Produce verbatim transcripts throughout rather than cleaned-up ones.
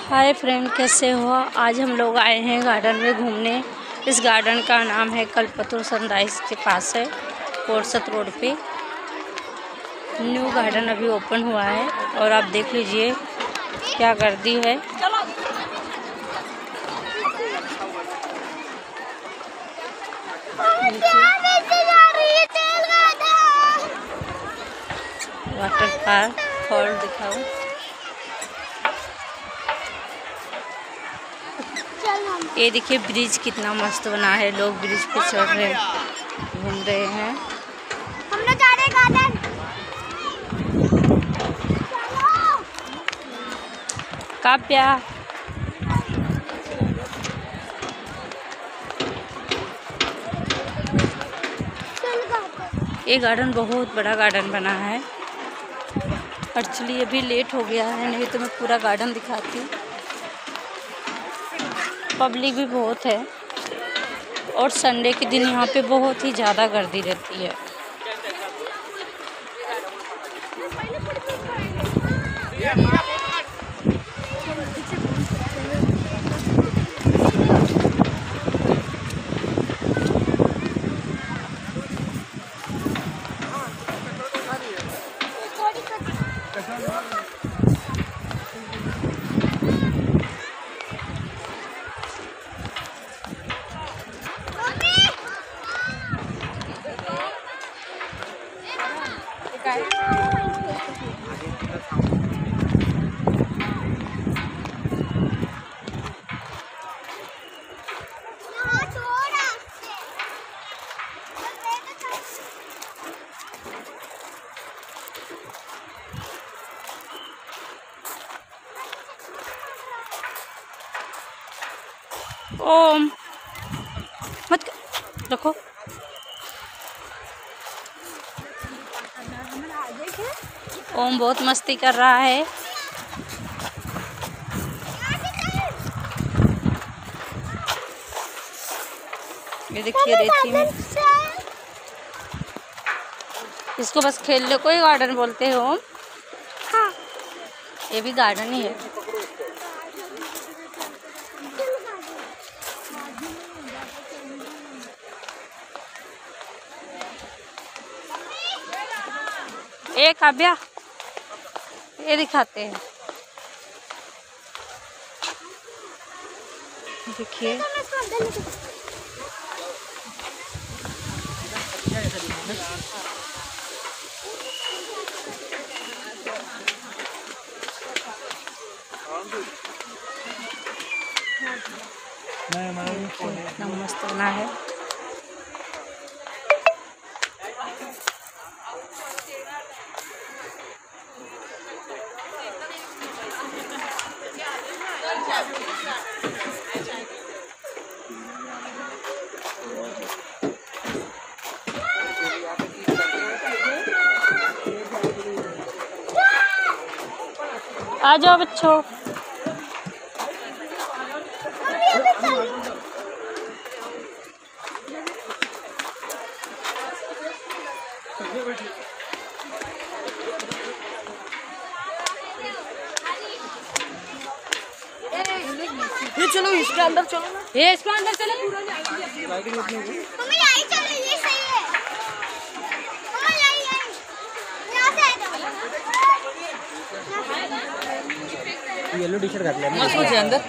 Hi friend, कैसे हो। आज हम लोग आए हैं गार्डन में घूमने। इस गार्डन का नाम है कल्पतरू सनराइज के पास है, कोरसत रोड पे। न्यू गार्डन अभी ओपन हुआ है और आप देख लीजिए क्या गर्दी है। वाटर पार्क फॉल दिखाओ। ये देखिए ब्रिज कितना मस्त बना है, लोग ब्रिज पे चढ़ रहे हैं, घूम रहे हैं। हम लोग जा रहे हैं गार्डन। काव्या, ये गार्डन बहुत बड़ा गार्डन बना है। एक्चुअली अभी लेट हो गया है, नहीं तो मैं पूरा गार्डन दिखाती। पब्लिक भी बहुत है और संडे के दिन यहाँ पे बहुत ही ज़्यादा गर्दी रहती है। ओम मत रखो। ओम बहुत मस्ती कर रहा है। ये देखिए रेती में, इसको बस खेलने को ही गार्डन बोलते हैं ओम। हाँ, ये भी गार्डन ही है। ए काव्या, ये दिखाते हैं, देखिए कितना मस्त बना है। आ जाओ बच्चों। ये चलो इसके अंदर चलो ना, ये इसके अंदर चलो। पूरा मम्मी यहीं चलो, ये सही है। मम्मी यहीं यहीं यहाँ से आ जाओ। येलो टी शर्ट घातली आहे मस्त अंदर।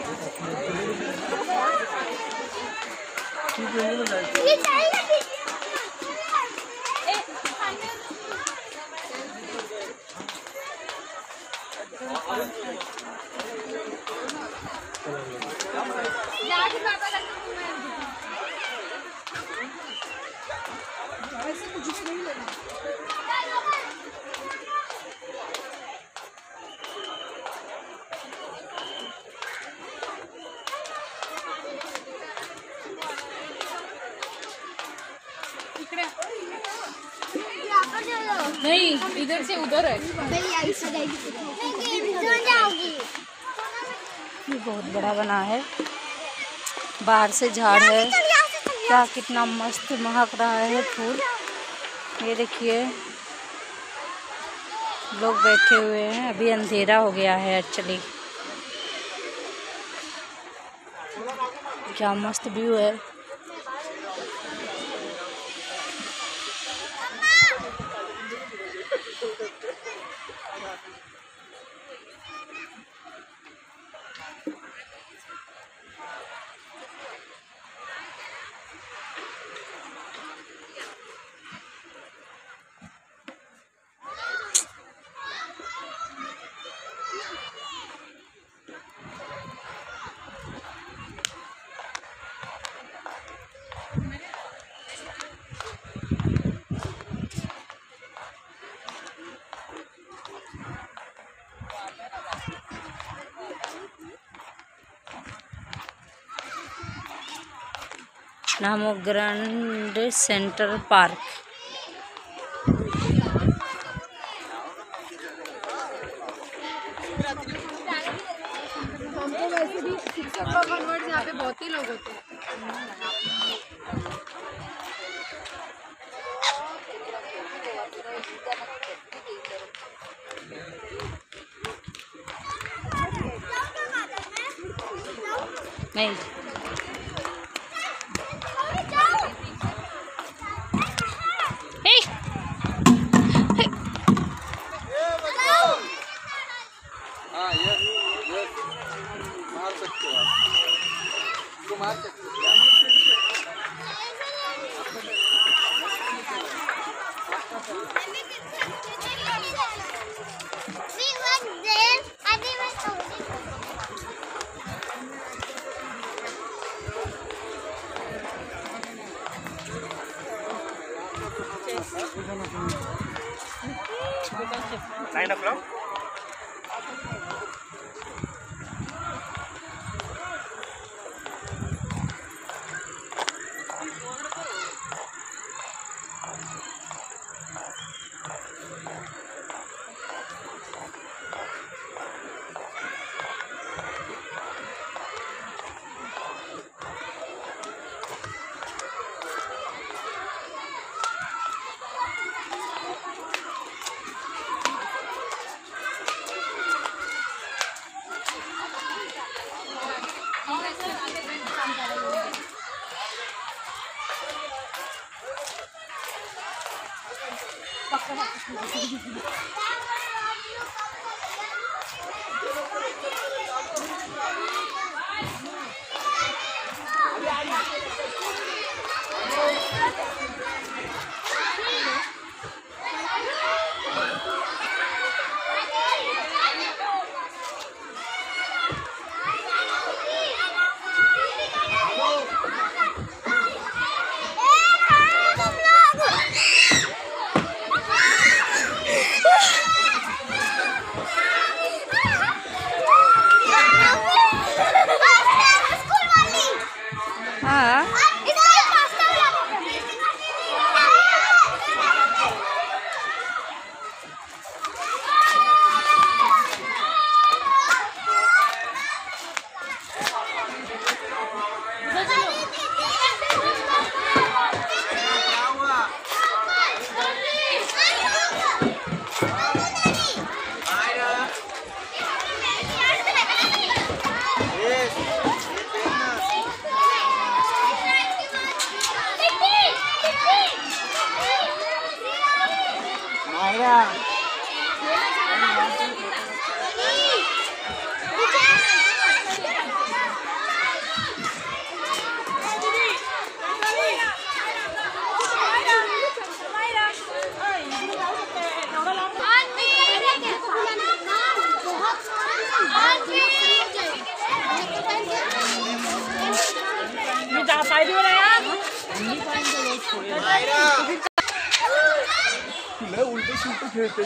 ये चाहिए नहीं, इधर से उधर है। ये बहुत बड़ा बना है, बाहर से झाड़ है। क्या कितना मस्त महक रहा है फूल। ये देखिए लोग बैठे हुए हैं, अभी अंधेरा हो गया है एक्चुअली। क्या मस्त व्यू है। नामो ग्रांड सेंट्रल पार्क। हमको वैसे भी शिक्षक का कन्वर्ट यहाँ पे बहुत ही लोग होते हैं। नहीं हाँ ये ये मार सकते हो आप, तो मार सकते हो। Nine o'clock. उल्टे सीधे खेलते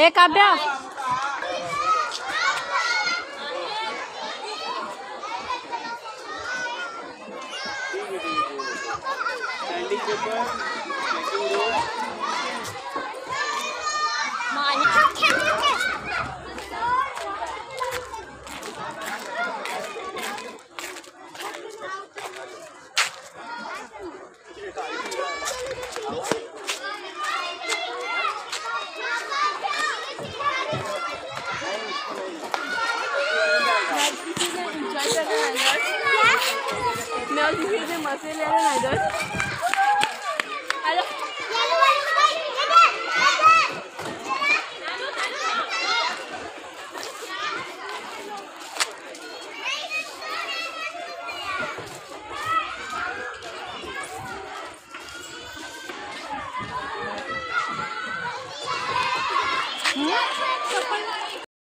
ए काव्या मैं और किसी से मजे ले रहे हैं इधर।